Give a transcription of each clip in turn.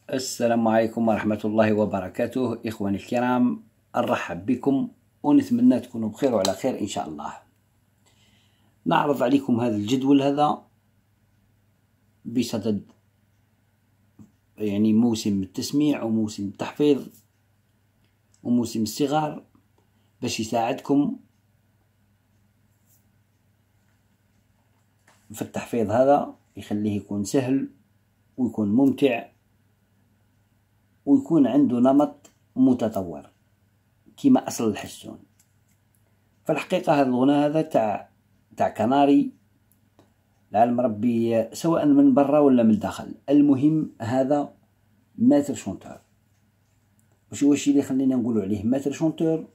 السلام عليكم ورحمة الله وبركاته. إخواني الكرام، نرحب بكم ونتمنى تكونوا بخير وعلى خير إن شاء الله. نعرض عليكم هذا الجدول هذا بصدد موسم التسميع وموسم التحفيظ وموسم الصغار، باش يساعدكم في التحفيظ هذا، يخليه يكون سهل ويكون ممتع ويكون عنده نمط متطور كما أصل الحسون. في الحقيقة هذا الغناء هذا تاع كناري العالم ربي، سواء من برا ولا من الداخل، المهم هذا ماتر شونتور. واش اللي خلينا نقولوا عليه ماتر شونتور؟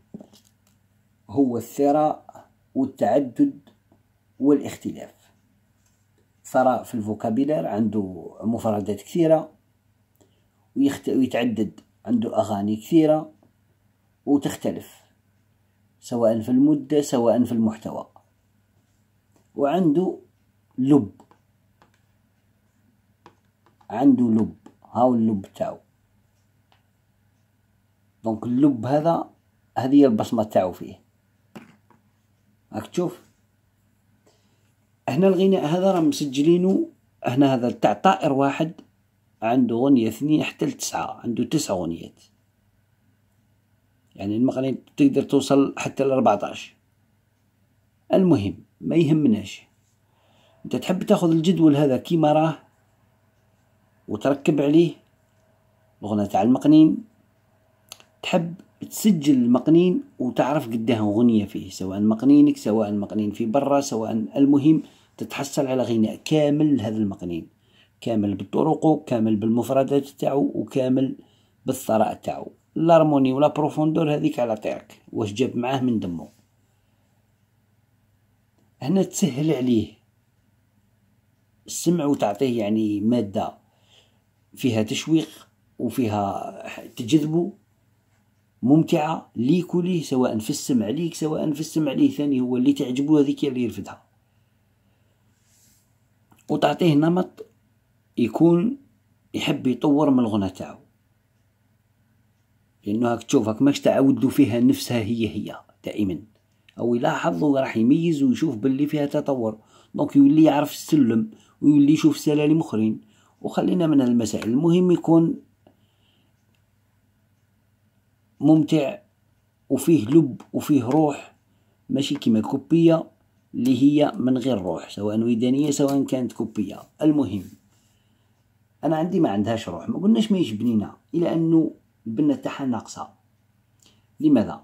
هو الثراء والتعدد والاختلاف. ثراء في الفوكابيلار، عنده مفردات كثيرة ويتعدد، عنده أغاني كثيرة وتختلف سواء في المدة سواء في المحتوى، وعنده لب، هاو اللب تاعو. دونك اللب هذا، هذه البصمة تاعو فيه. راك تشوف هنا الغناء هذا راه مسجلينه هنا، هذا تاع طائر واحد عنده غنية 2 حتى ل9، عنده 9 غنيات، يعني المقالين تقدر توصل حتى ل14. المهم ما يهمناش، انت تحب تاخذ الجدول هذا كيما راه وتركب عليه الغنى تاع المقنين، تحب تسجل المقنين وتعرف قداه غنية فيه، سواء مقنينك سواء مقنين في برا، سواء المهم تتحصل على غناء كامل لهذا المقنين، كامل بطرقه، كامل بالمفردات تاعو، وكامل بالثراء تاعو. الهارموني ولا بروفوندور هذيك على طيرك واش جاب معاه من دمه. هنا تسهل عليه السمع وتعطيه يعني مادة فيها تشويق وفيها تجذبه، ممتعة ليك وليه، سواء في السمع ليك سواء في السمع ليه ثاني، هو اللي تعجبه هذيك اللي يرفدها، وتعطيه نمط يكون يحب يطور من الغنى تاعو، لأنه هاك تشوف ماكش تعودوا فيها نفسها هي دائما، أو يلاحظ وراح يميز ويشوف باللي فيها تطور، دونك يولي يعرف السلم ويولي يشوف سلالم أخرين. وخلينا من المسائل، المهم يكون ممتع وفيه لب وفيه روح، ماشي كيما كوبية اللي هي من غير روح، سواء ويدانية سواء كانت كوبية. المهم أنا عندي ما عندهاش روح، ما قلناش ما يجبنينا، إلى أنه البنة تاعها ناقصة. لماذا؟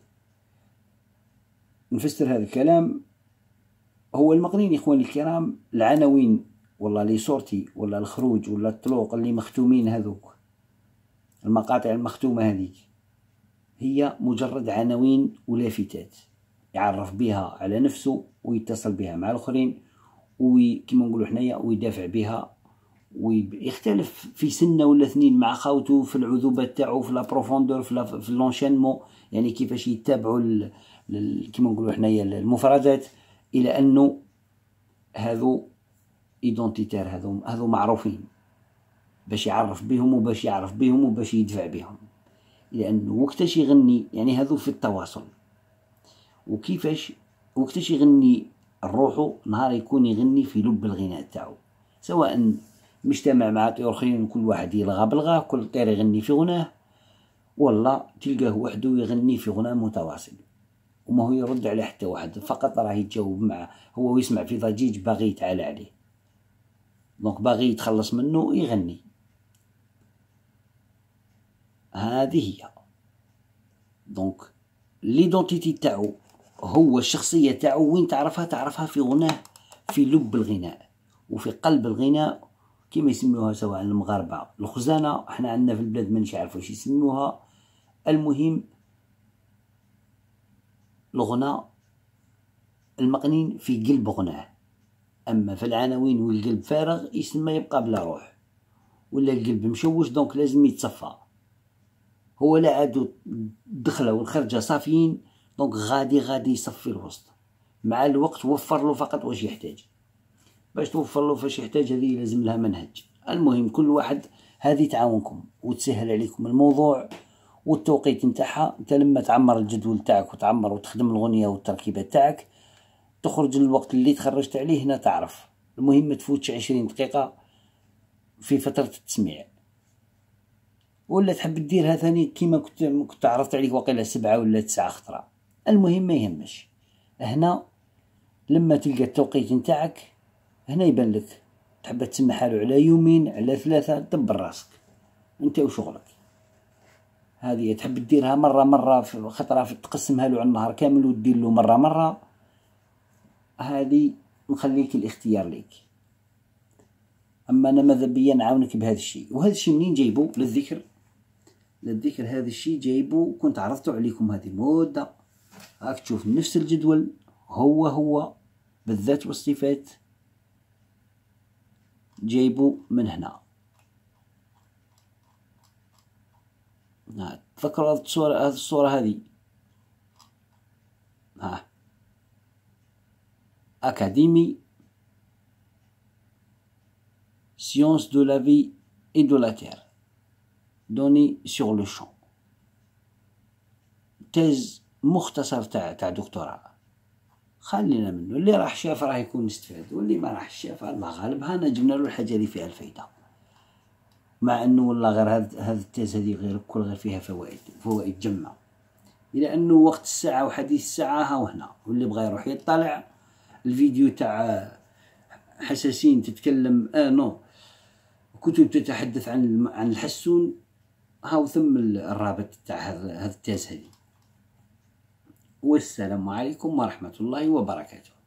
نفسر هذا الكلام. هو المقنين إخواني الكرام، العناوين والله لي صورتي ولا الخروج ولا الطلوق اللي مختومين، هذوك المقاطع المختومة هذيك هي مجرد عناوين ولافتات يعرف بها على نفسه ويتصل بها مع الآخرين، وكما نقولوا حنايا ويدافع بها، ويختلف في سنة ولا 2 مع خاوته في العذوبة تاعو، في لابروفوندور، في اللونشينمون، يعني كيفاش يتابعوا كما نقولوا حنايا المفردات، إلى أنه هذو إيدونتيتير، هذو معروفين باش يعرف بهم وباش يعرف بهم وباش يدفع بهم، لأنه وقتاش يغني يعني هذو في التواصل، وكيفاش وقتاش يغني روحه نهار يكون يغني في لب الغناء تاعو، سواء مجتمع مع طيور كل واحد يلغى بلغاه، كل طير يغني في غناه، والله تلقاه وحده يغني في غناء متواصل وما هو يرد على حتى واحد، فقط راه يتجاوب معه، هو يسمع في ضجيج باغي يتعالى عليه، دونك باغي يتخلص منه يغني. هذه هي دونك ليدونتيتي تاعو، هو الشخصية تاعو وين تعرفها في غناه، في لب الغناء وفي قلب الغناء، كما يسموها سواء المغاربة الخزانة، احنا عندنا في البلاد مانيش عارف واش يسموها. المهم الغناء المقنين في قلب غناه، اما في العناوين والقلب فارغ يسمى يبقى بلا روح، ولا القلب مشوش، دونك لازم يتصفى، هو لا عادو الدخله والخرجه صافيين، دونك غادي يصفي الوسط، مع الوقت وفر له فقط واش يحتاج. باش توفر له فاش يحتاج هذه لازم لها منهج. المهم كل واحد هذه تعاونكم وتسهل عليكم الموضوع والتوقيت نتاعها. انت لما تعمر الجدول تاعك وتعمر وتخدم الغنية والتركيبة تاعك تخرج الوقت اللي تخرجت عليه هنا تعرف. المهم ما تفوتش 20 دقيقة في فترة التسميع. ولا تحب ديرها ثاني كيما كنت عرضت عليك وقيلة 7 ولا 9 خطرة، المهم ما يهمش. هنا لما تلقى التوقيت نتاعك هنا يبان لك تحب تسمحها له على يومين على 3، دبر راسك انت وشغلك. هذه تحب ديرها مرة في خطرة تقسمها له على النهار كامل ودير له مرة، هذه نخليك الاختيار ليك. اما انا ماذا بيا نعاونك بهذا الشيء. وهذا الشيء منين جايبه؟ للذكر هذا الشيء جايبه كنت عرضته عليكم هذه مدة. راك تشوف نفس الجدول هو بالذات والصفات جايبه من هنا. تفكروا هذه الصورة هذه أكاديمي Sciences de la vie et de la terre donné sur le champ. تيز مختصر تاع دكتوراه. خلينا منه، اللي راح شاف راح يكون مستفاد واللي ما راح شاف الله غالب. هانا جبنا له الحاجة اللي فيها الفايدة، مع انه والله غير هذا التيز هذه غير فيها فوائد جمة. لأنه وقت الساعة وحديث الساعة ها وهنا، واللي بغى يروح يطلع الفيديو تاع حساسين تتكلم نو كتب تتحدث عن الحسون، هاو ثم الرابط تاع هذا التيز هذه. والسلام عليكم ورحمة الله وبركاته.